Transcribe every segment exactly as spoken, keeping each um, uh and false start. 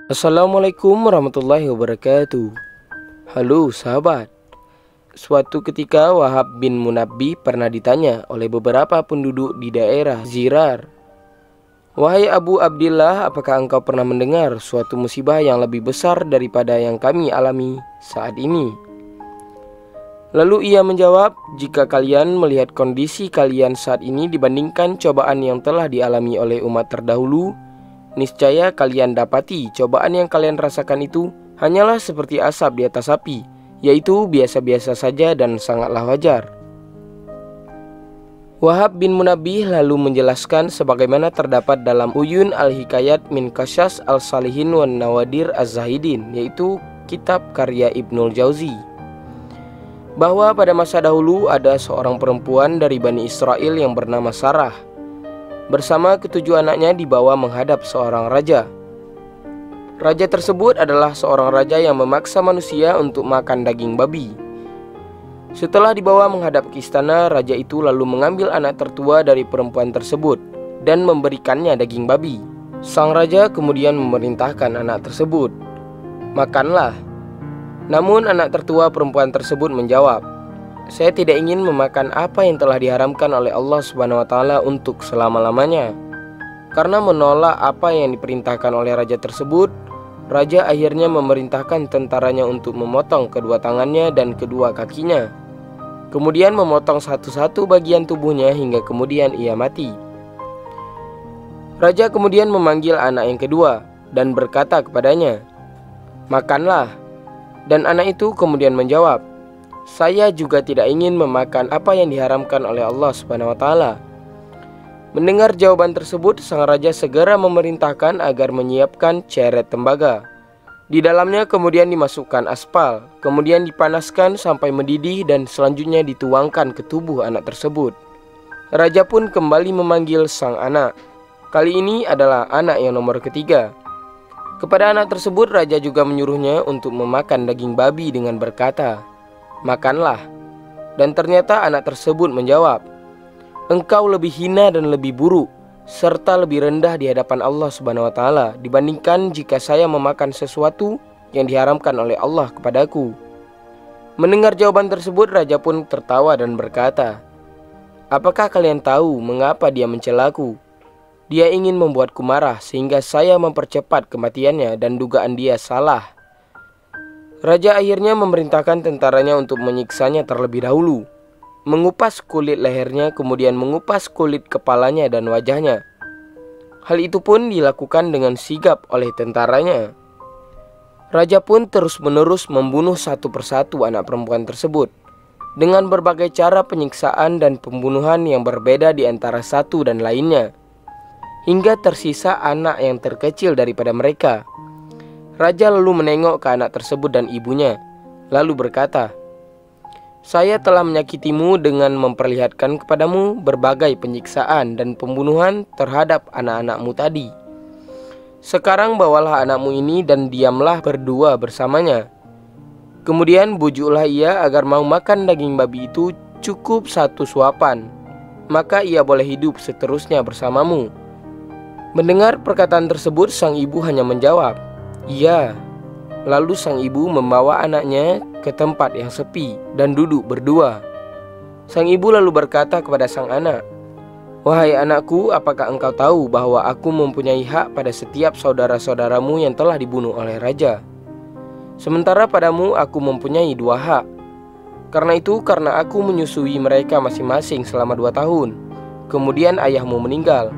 Assalamualaikum warahmatullahi wabarakatuh. Halo sahabat. Suatu ketika Wahab bin Munabbih pernah ditanya oleh beberapa penduduk di daerah Zirar, "Wahai Abu Abdillah, apakah engkau pernah mendengar suatu musibah yang lebih besar daripada yang kami alami saat ini?" Lalu ia menjawab, "Jika kalian melihat kondisi kalian saat ini dibandingkan cobaan yang telah dialami oleh umat terdahulu, niscaya kalian dapati cobaan yang kalian rasakan itu hanyalah seperti asap di atas api, yaitu biasa-biasa saja dan sangatlah wajar." Wahab bin Munabbih lalu menjelaskan sebagaimana terdapat dalam Uyun al-Hikayat min Qasas al-Salihin wan Nawadir az-Zahidin, yaitu kitab karya Ibnul Jauzi, bahwa pada masa dahulu ada seorang perempuan dari Bani Israel yang bernama Sarah. Bersama ketujuh anaknya dibawa menghadap seorang raja. Raja tersebut adalah seorang raja yang memaksa manusia untuk makan daging babi. Setelah dibawa menghadap ke istana, raja itu lalu mengambil anak tertua dari perempuan tersebut dan memberikannya daging babi. Sang raja kemudian memerintahkan anak tersebut, "Makanlah." Namun anak tertua perempuan tersebut menjawab, "Saya tidak ingin memakan apa yang telah diharamkan oleh Allah Subhanahu wa taala untuk selama-lamanya." Karena menolak apa yang diperintahkan oleh raja tersebut, raja akhirnya memerintahkan tentaranya untuk memotong kedua tangannya dan kedua kakinya, kemudian memotong satu-satu bagian tubuhnya hingga kemudian ia mati. Raja kemudian memanggil anak yang kedua dan berkata kepadanya, "Makanlah." Dan anak itu kemudian menjawab, "Saya juga tidak ingin memakan apa yang diharamkan oleh Allah Subhanahu wa taala." Mendengar jawaban tersebut, sang raja segera memerintahkan agar menyiapkan ceret tembaga. Di dalamnya kemudian dimasukkan aspal, kemudian dipanaskan sampai mendidih dan selanjutnya dituangkan ke tubuh anak tersebut. Raja pun kembali memanggil sang anak. Kali ini adalah anak yang nomor ketiga. Kepada anak tersebut, raja juga menyuruhnya untuk memakan daging babi dengan berkata, "Makanlah." Dan ternyata anak tersebut menjawab, "Engkau lebih hina dan lebih buruk, serta lebih rendah di hadapan Allah Subhanahu wa taala dibandingkan jika saya memakan sesuatu yang diharamkan oleh Allah kepadaku." Mendengar jawaban tersebut, raja pun tertawa dan berkata, "Apakah kalian tahu mengapa dia mencelaku? Dia ingin membuatku marah sehingga saya mempercepat kematiannya dan dugaan dia salah." Raja akhirnya memerintahkan tentaranya untuk menyiksanya terlebih dahulu, mengupas kulit lehernya, kemudian mengupas kulit kepalanya dan wajahnya. Hal itu pun dilakukan dengan sigap oleh tentaranya. Raja pun terus-menerus membunuh satu persatu anak perempuan tersebut dengan berbagai cara penyiksaan dan pembunuhan yang berbeda di antara satu dan lainnya, hingga tersisa anak yang terkecil daripada mereka. Raja lalu menengok ke anak tersebut dan ibunya, lalu berkata, "Saya telah menyakitimu dengan memperlihatkan kepadamu berbagai penyiksaan dan pembunuhan terhadap anak-anakmu tadi. Sekarang bawalah anakmu ini dan diamlah berdua bersamanya. Kemudian bujuklah ia agar mau makan daging babi itu cukup satu suapan, maka ia boleh hidup seterusnya bersamamu." Mendengar perkataan tersebut, sang ibu hanya menjawab, "Iya." Lalu sang ibu membawa anaknya ke tempat yang sepi dan duduk berdua. Sang ibu lalu berkata kepada sang anak, "Wahai anakku, apakah engkau tahu bahwa aku mempunyai hak pada setiap saudara-saudaramu yang telah dibunuh oleh raja? Sementara padamu aku mempunyai dua hak. Karena itu, karena aku menyusui mereka masing-masing selama dua tahun, kemudian ayahmu meninggal.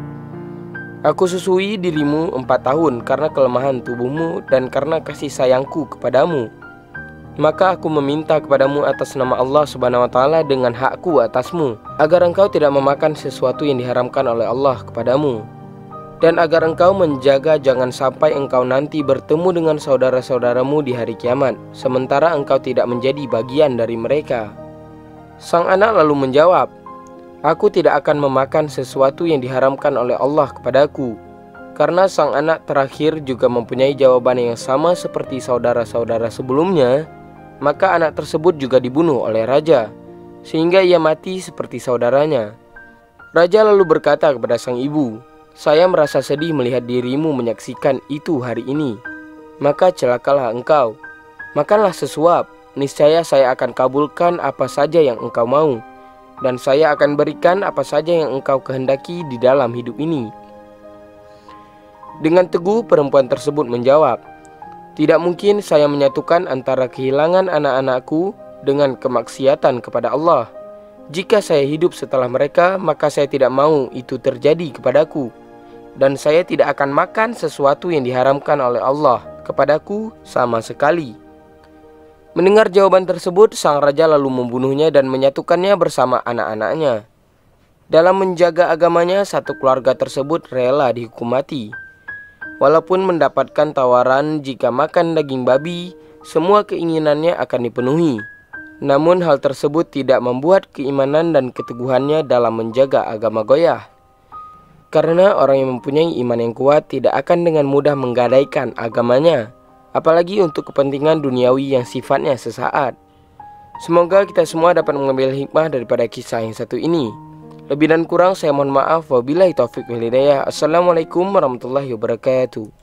Aku susui dirimu empat tahun karena kelemahan tubuhmu dan karena kasih sayangku kepadamu. Maka aku meminta kepadamu atas nama Allah Subhanahu wa taala dengan hakku atasmu, agar engkau tidak memakan sesuatu yang diharamkan oleh Allah kepadamu, dan agar engkau menjaga jangan sampai engkau nanti bertemu dengan saudara-saudaramu di hari kiamat, sementara engkau tidak menjadi bagian dari mereka." Sang anak lalu menjawab, "Aku tidak akan memakan sesuatu yang diharamkan oleh Allah kepadaku." Karena sang anak terakhir juga mempunyai jawaban yang sama seperti saudara-saudara sebelumnya, maka anak tersebut juga dibunuh oleh raja, sehingga ia mati seperti saudaranya. Raja lalu berkata kepada sang ibu, "Saya merasa sedih melihat dirimu menyaksikan itu hari ini. maka celakalah engkau. Makanlah sesuap, niscaya saya akan kabulkan apa saja yang engkau mau, dan saya akan berikan apa saja yang engkau kehendaki di dalam hidup ini." Dengan teguh perempuan tersebut menjawab, "Tidak mungkin saya menyatukan antara kehilangan anak-anakku dengan kemaksiatan kepada Allah. Jika saya hidup setelah mereka, maka saya tidak mau itu terjadi kepadaku. Dan saya tidak akan makan sesuatu yang diharamkan oleh Allah kepadaku sama sekali." Mendengar jawaban tersebut, sang raja lalu membunuhnya dan menyatukannya bersama anak-anaknya. Dalam menjaga agamanya, satu keluarga tersebut rela dihukum mati. Walaupun mendapatkan tawaran jika makan daging babi, semua keinginannya akan dipenuhi. Namun hal tersebut tidak membuat keimanan dan keteguhannya dalam menjaga agama goyah. Karena orang yang mempunyai iman yang kuat tidak akan dengan mudah menggadaikan agamanya, apalagi untuk kepentingan duniawi yang sifatnya sesaat. Semoga kita semua dapat mengambil hikmah daripada kisah yang satu ini. Lebih dan kurang saya mohon maaf. Wabillahi taufiq wal hidayah. Assalamualaikum warahmatullahi wabarakatuh.